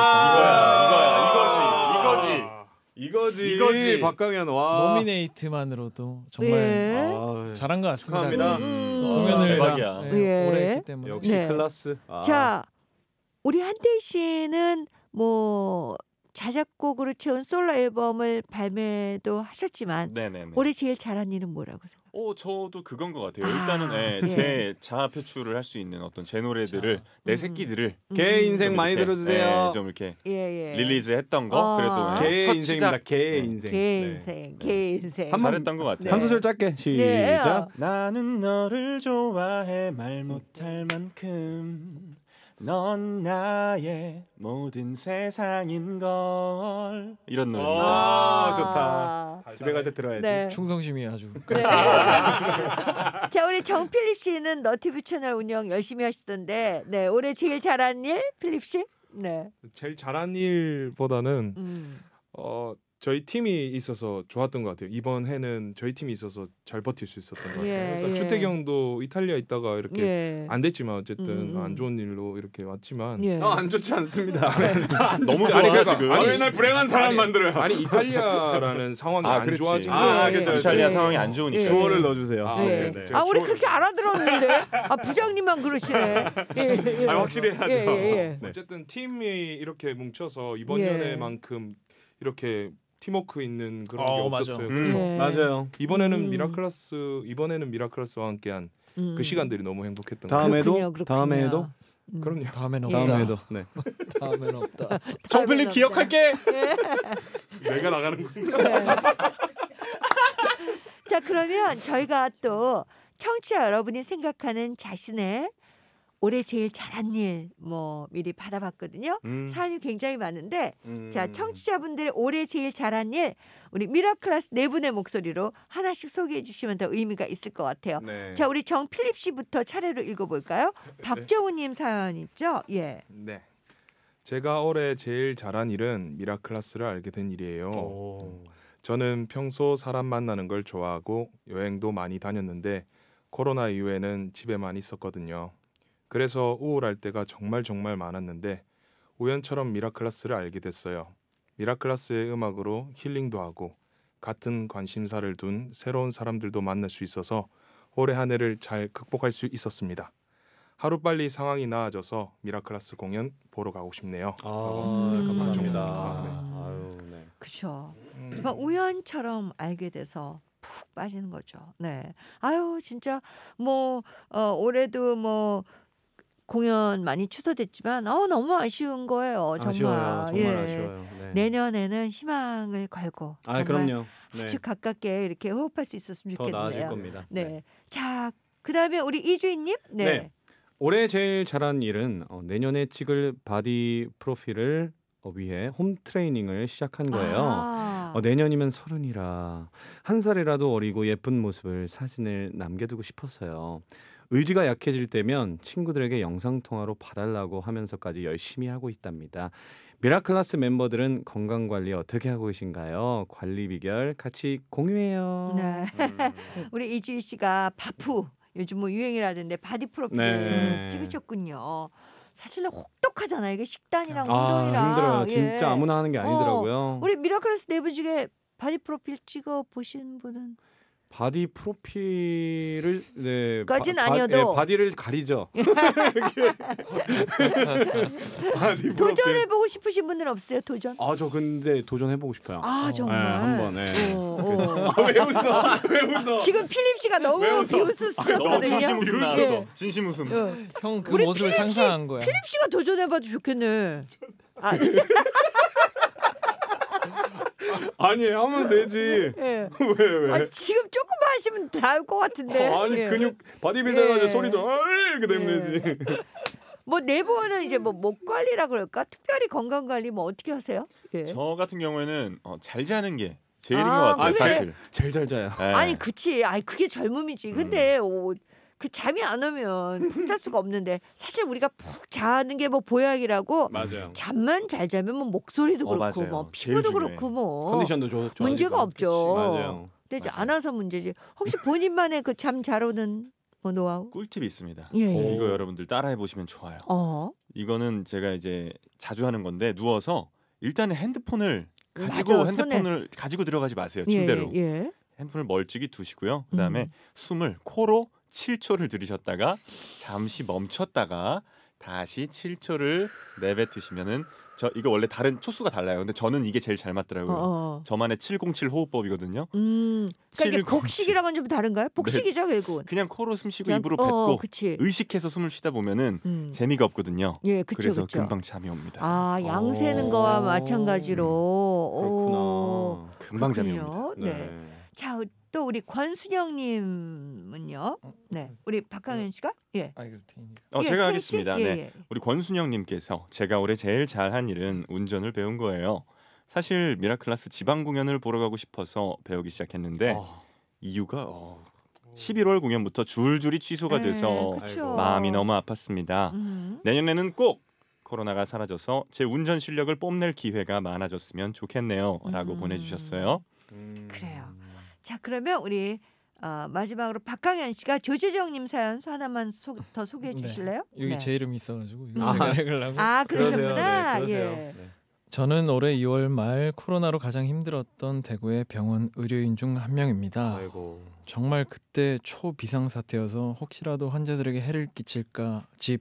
이거지 박강현 와 노미네이트만으로도 정말 예. 잘한 것 같습니다. 축하합니다. 공연을 대박이야. 네, 예. 오래 했기 때문에 역시 네. 클라스. 아. 자, 우리 한태희 씨는 뭐 자작곡으로 채운 솔로 앨범을 발매도 하셨지만 네네네. 올해 제일 잘한 일은 뭐라고 생각해요? 저도 그건 것 같아요. 아, 일단은 예. 제 자아 표출을 할 수 있는 어떤 제 노래들을 내 새끼들을 개의 인생 좀 많이 이렇게, 들어주세요. 좀 이렇게 예. 릴리즈했던 거 아. 그래도 개의 첫 인생입니다. 시작 개의 네. 인생. 개의 네. 인생, 개의 인생. 한 번- 잘했던 것 같아요. 한 소절 짧게 시작. 네. 나는 너를 좋아해 말 못할 만큼 넌 나의 모든 세상인 걸 이런 노래입니다. 좋다. 집에 갈 때 들어야지. 네. 충성심이 아주 네. 자, 우리 정필립 씨는 너튜브 채널 운영 열심히 하시던데, 네, 올해 제일 잘한 일, 필립 씨? 네. 제일 잘한 일보다는 음. 저희 팀이 있어서 좋았던 것 같아요. 이번 해는 저희 팀이 있어서 잘 버틸 수 있었던 것 같아요. 예, 그러니까 예. 주택 형도 이탈리아 있다가 이렇게 예. 안 됐지만 어쨌든 음. 안 좋은 일로 이렇게 왔지만 예. 안 좋지 않습니다. 너무 아니, 좋아 그러니까, 지금. 아니, 맨날 불행한 사람 만들어요. 아니 이탈리아라는 상황이 아, 안 그렇지. 좋아진 아, 거예요. 그렇죠. 예. 이탈리아 예. 상황이 안 좋으니까. 예. 주어를 넣어주세요. 아, 네, 네. 네. 아, 우리 주어- 그렇게 알아들었는데, 아, 부장님만 그러시네. 예. 아, 확실히 해야죠. 예. 네. 어쨌든 팀이 이렇게 뭉쳐서 이번 예. 연애만큼 이렇게 팀워크 있는 그런 게 맞아. 없었어요. 그래서 예. 맞아요. 이번에는 음. 미라클라스와 함께한 음. 그 시간들이 너무 행복했던 것 다음에도 그렇군요. 다음에도 음. 그럼요. 다음에는 예. 없다. 다음에도 네. 다음에는 없다. 정필립 기억할게. 내가 나가는 거. 네. 자, 그러면 저희가 또 청취자 여러분이 생각하는 자신의 올해 제일 잘한 일 뭐 미리 받아봤거든요. 사연이 굉장히 많은데 자, 청취자분들의 올해 제일 잘한 일 우리 미라클라스 네 분의 목소리로 하나씩 소개해 주시면 더 의미가 있을 것 같아요. 네. 자, 우리 정필립 씨부터 차례로 읽어볼까요? 박정우님 사연 있죠? 예. 네. 제가 올해 제일 잘한 일은 미라클라스를 알게 된 일이에요. 오. 저는 평소 사람 만나는 걸 좋아하고 여행도 많이 다녔는데 코로나 이후에는 집에만 있었거든요. 그래서 우울할 때가 정말 많았는데 우연처럼 미라클라스를 알게 됐어요. 미라클라스의 음악으로 힐링도 하고 같은 관심사를 둔 새로운 사람들도 만날 수 있어서 올해 한 해를 잘 극복할 수 있었습니다. 하루빨리 상황이 나아져서 미라클라스 공연 보러 가고 싶네요. 감사합니다. 감사합니다. 아유, 네. 그렇죠. 정말 우연처럼 알게 돼서 푹 빠지는 거죠. 네. 아유, 진짜 뭐 올해도 뭐 공연 많이 취소됐지만 너무 아쉬운 거예요. 정말. 아쉬워요. 정말 예. 아쉬워요. 네. 내년에는 희망을 걸고 아, 정말 그럼요. 네. 아주 가깝게 이렇게 호흡할 수 있었으면 더 나아질 좋겠네요. 겁니다. 네. 자, 그다음에 우리 이주인님. 네. 네. 올해 제일 잘한 일은 내년에 찍을 바디 프로필을 위해 홈 트레이닝을 시작한 거예요. 아. 내년이면 30이라 한 살이라도 어리고 예쁜 모습을 사진을 남겨두고 싶었어요. 의지가 약해질 때면 친구들에게 영상통화로 봐달라고 하면서까지 열심히 하고 있답니다. 미라클라스 멤버들은 건강관리 어떻게 하고 계신가요? 관리 비결 같이 공유해요. 네. 우리 이주희 씨가 바프 요즘 뭐 유행이라던데 바디 프로필 네. 찍으셨군요. 사실은 혹독하잖아요. 이게 식단이랑 아, 운동이랑. 힘들어요. 예. 진짜 아무나 하는 게 아니더라고요. 우리 미라클라스 네 분 중에 바디 프로필 찍어 보신 분은 바디 프로필을 네, 까진 아니어도. 바디를 가리죠. 바디 프로필. 도전해 보고 싶으신 분은 없어요? 도전? 아, 저 근데 도전해보고 싶어요. 아, 정말. 네, 한번. 네. 왜 웃어? 왜 웃어? 지금 필립 씨가 너무 너무 비웃으셨거든요. 진심 웃음 예. 나왔어. 진심 웃음. 형 그 우리 모습을 필립 씨- 상상한 거야. 필립 씨가 도전해봐도 좋겠네. 아, 아니, 하면 되지. 예. 왜? 아, 지금 조금만 하시면 나올 것 같은데. 아니, 예. 근육 바디빌더 예. 가지고 소리도 이렇게 되면 예. 되지. 뭐 내부는 이제 뭐 목 관리라 그럴까? 특별히 건강 관리 뭐 어떻게 하세요? 예. 저 같은 경우에는 잘 자는 게 제일인 아, 것 같아요. 그래? 사실. 제일 잘 자요. 네. 아니 그치. 아니 그게 젊음이지. 근데 그 잠이 안 오면 푹 잘 수가 없는데 사실 우리가 푹 자는 게 뭐 보약이라고. 맞아요. 잠만 잘 자면 뭐 목소리도 그렇고 맞아요. 뭐 제일 피부도 중요해. 그렇고 뭐 컨디션도 좋죠. 문제가 없죠. 맞아요. 되지 맞아요. 않아서 문제지. 혹시 본인만의 그 잠 잘 오는 뭐 노하우? 꿀팁이 있습니다. 예, 예. 이거 여러분들 따라해 보시면 좋아요. 이거는 제가 이제 자주 하는 건데 누워서 일단은 핸드폰을 가지고 맞아, 손에. 핸드폰을 가지고 들어가지 마세요. 침대로. 예, 예. 핸드폰을 멀찍이 두시고요. 그다음에 숨을 코로 7초를 들이셨다가 잠시 멈췄다가 다시 7초를 내뱉으시면은 저 이거 원래 다른 초수가 달라요. 근데 저는 이게 제일 잘 맞더라고요. 저만의 707 호흡법이거든요. 그러니까 이게 707. 복식이랑은 좀 다른가요? 복식이죠, 결국은. 그냥 코로 숨 쉬고 그냥- 입으로 뱉고 그치. 의식해서 숨을 쉬다 보면은 재미가 없거든요. 예, 그쵸, 그래서 그쵸. 금방 잠이 옵니다. 아, 양 세는 거와 마찬가지로. 오, 그렇구나. 금방 잠이 그렇군요. 옵니다. 네. 자, 또 우리 권순영님은요. 네, 우리 박강현 씨가 예. 아 이거 테니까. 예, 제가 태희 씨? 하겠습니다. 예, 네. 예. 우리 권순영님께서 제가 올해 제일 잘한 일은 운전을 배운 거예요. 사실 미라클라스 지방 공연을 보러 가고 싶어서 배우기 시작했는데 이유가 11월 공연부터 줄줄이 취소가 돼서 그쵸. 마음이 너무 아팠습니다. 내년에는 꼭 코로나가 사라져서 제 운전 실력을 뽐낼 기회가 많아졌으면 좋겠네요라고 보내주셨어요. 그래요. 자, 그러면 우리 마지막으로 박강현 씨가 조재정님 사연 하나만 더 소개해 주실래요? 여기 네. 제 이름이 있어가지고 이거 아. 제가 읽으려고. 아, 그러셨구나. 그러세요. 예. 네. 저는 올해 2월 말 코로나로 가장 힘들었던 대구의 병원 의료인 중 한 명입니다. 아이고. 정말 그때 초비상 사태여서 혹시라도 환자들에게 해를 끼칠까 집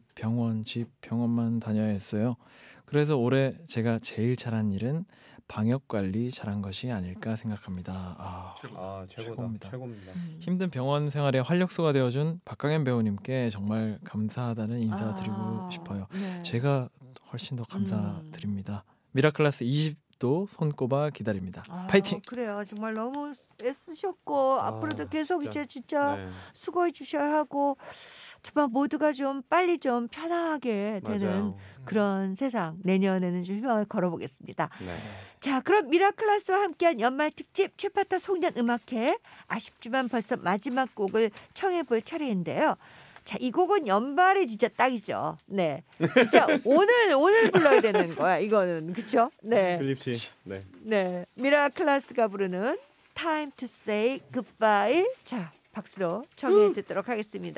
병원만 다녀야 했어요. 그래서 올해 제가 제일 잘한 일은 방역 관리 잘한 것이 아닐까 생각합니다. 최고다. 최고입니다. 최고입니다. 힘든 병원 생활의 활력소가 되어준 박강현 배우님께 정말 감사하다는 인사드리고 싶어요. 네. 제가 훨씬 더 감사드립니다. 미라클라스 20도 손꼽아 기다립니다. 파이팅! 그래요. 정말 너무 애쓰셨고 앞으로도 계속 진짜. 이제 진짜 네. 수고해 주셔야 하고 정말 모두가 좀 빨리 좀 편하게 되는 맞아요. 그런 세상 내년에는 좀 희망을 걸어보겠습니다. 네. 자, 그럼 미라클라스와 함께한 연말 특집 최파타 송년 음악회 아쉽지만 벌써 마지막 곡을 청해볼 차례인데요. 자, 이 곡은 연말에 진짜 딱이죠. 네, 진짜 오늘 불러야 되는 거야. 이거는 그렇죠? 네, 필립 씨. 네. 네, 미라클라스가 부르는 Time to Say Goodbye. 자, 박수로 청해 듣도록 하겠습니다.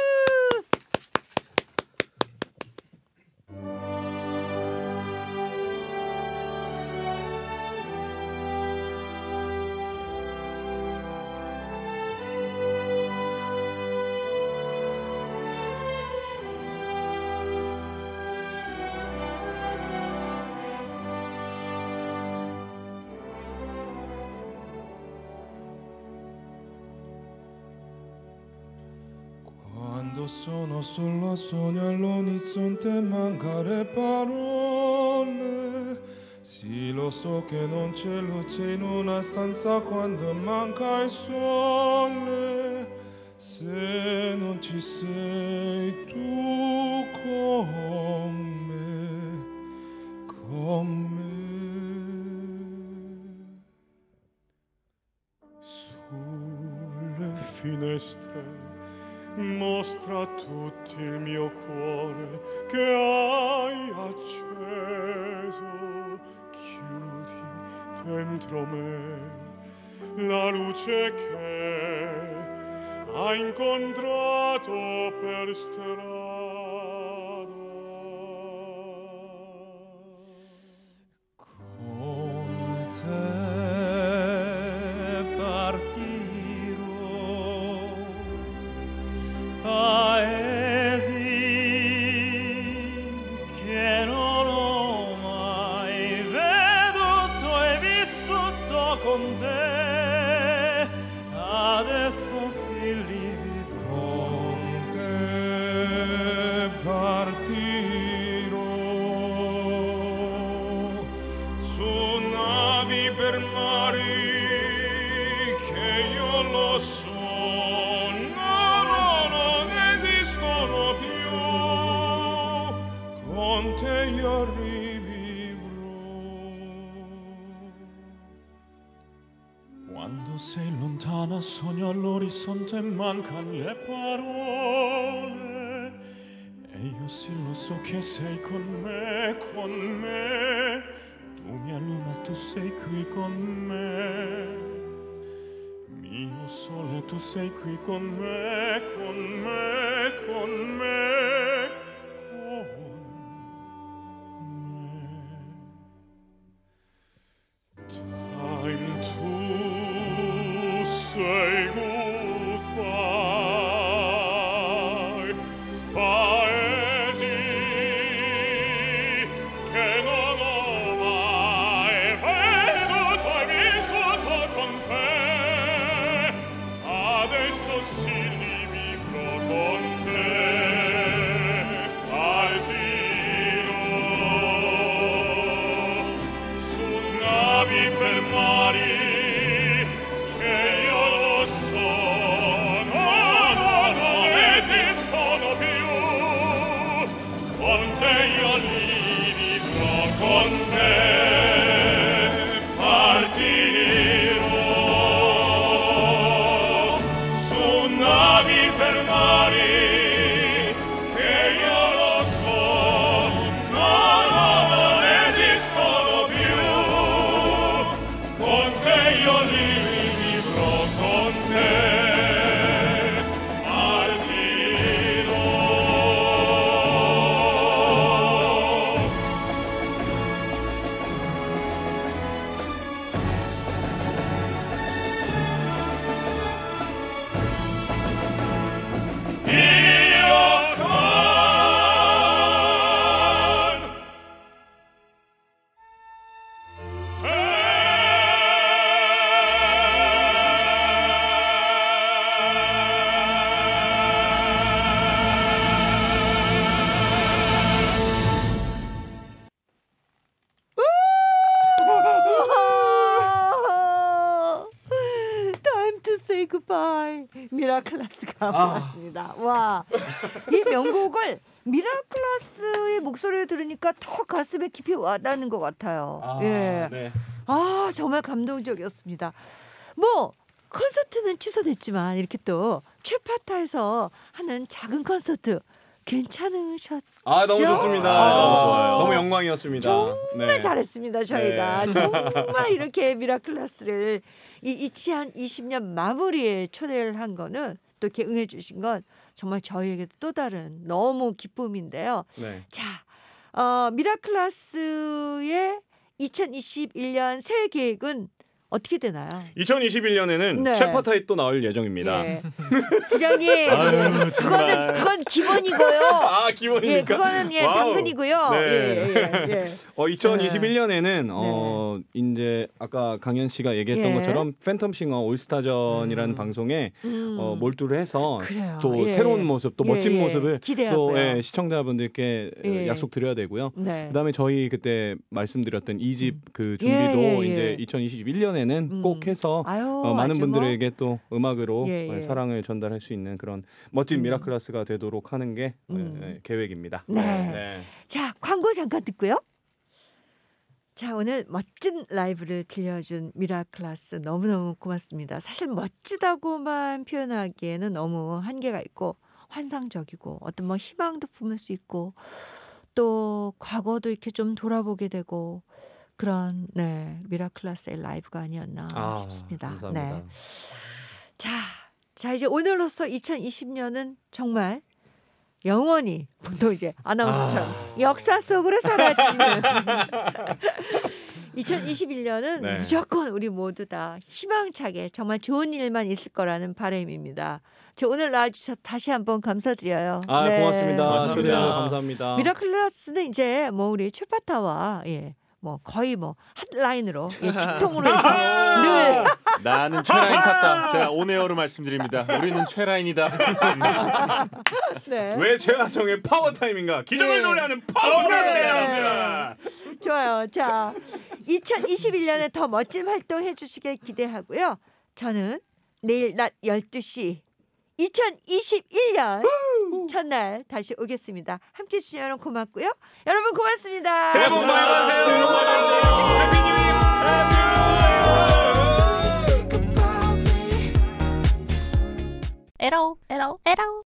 Quando sono solo a sogno all'orizzonte mancare parole. Sì, lo so che non c'è luce in una stanza quando manca il sole. Se non ci sei tu con me. Sulle finestre mostra a tutti il mio cuore che hai acceso. Chiudi dentro me la luce che hai incontrato per strada. Con te partirò paesi che non ho mai veduto e vissuto con te. Adesso si li vivrò. Con te partirò su navi per mari che io lo so. Con te io rivivrò. Quando sei lontana sogno all'orizzonte mancano le parole. E io sì lo so che sei con me, con me. Tu mia luna, tu sei qui con me. Mio sole, tu sei qui con me, con me, con me. Time to say goodbye. con te io vivrò, con te partirò su navi per mari che io lo so non esistono più. Con te io vivrò, con te Time to say goodbye. 미라클라스가 불렀습니다. 와, 이 명곡을 미라클라스의 목소리를 들으니까 더 가슴에 깊이 와닿는 것 같아요. 예. 네. 아, 정말 감동적이었습니다. 뭐 콘서트는 취소됐지만 이렇게 또 최파타에서 하는 작은 콘서트 괜찮으셨죠? 아, 너무 좋습니다. 아, 너무 영광이었습니다. 정말 잘했습니다. 저희가 정말 이렇게 미라클라스를 이 2020년 마무리에 초대를 한 거는 또 이렇게 응해주신 건 정말 저희에게도 또 다른 너무 기쁨인데요. 네. 자, 미라클라스의 2021년 새해 계획은 어떻게 되나요? 2021년에는 네. 최파타에 또 나올 예정입니다. 예. 부장님, 그건 기본이고요. 아, 기본입니까? 예, 그거는 와우. 당근이고요. 네. 예. 2021년에는 이제 아까 강현 씨가 얘기했던 예. 것처럼 팬텀싱어 올스타전이라는 방송에 몰두를 해서 그래요. 또 예. 새로운 모습, 또 멋진 모습을 기대하고요. 또 시청자분들께 약속드려야 되고요. 네. 그다음에 저희 그때 말씀드렸던 2집 그 준비도 이제 2021년에는 꼭 해서 아유, 많은 아주 분들에게 또 음악으로 예. 사랑을 전달할 수 있는 그런 멋진 미라클라스가 되도록 하는 게 계획입니다. 네. 자, 광고 잠깐 듣고요. 자, 오늘 멋진 라이브를 들려준 미라클라스 너무너무 고맙습니다. 사실 멋지다고만 표현하기에는 너무 한계가 있고 환상적이고 어떤 뭐 희망도 품을 수 있고 또 과거도 이렇게 좀 돌아보게 되고 그런 미라클라스의 라이브가 아니었나 싶습니다. 감사합니다. 네. 자 이제 오늘로써 2020년은 정말 영원히 보통 이제 아나운서처럼 역사 속으로 사라지는 2021년은 네. 무조건 우리 모두 다 희망차게 정말 좋은 일만 있을 거라는 바람입니다. 저 오늘 나와주셔서 다시 한번 감사드려요. 네. 고맙습니다. 고맙습니다. 초대해주셔서 감사합니다. 미라클라스는 이제 뭐 우리 최파타와 뭐 거의 뭐 핫라인으로 직통으로 해서 늘 나는 최라인 탔다. 제가 온에어로 말씀드립니다. 우리는 최라인이다. 네. 왜 최하정의 파워타임인가? 기적을 네. 노래하는 파워타임입니다. 네. 좋아요. 자, 2021년에 더 멋진 활동 해주시길 기대하고요. 저는 내일 낮 12시 2021년 첫날 다시 오겠습니다. 함께해 주신 여러분 고맙고요. 여러분 고맙습니다. 새해 복 많이 받으세요. 에러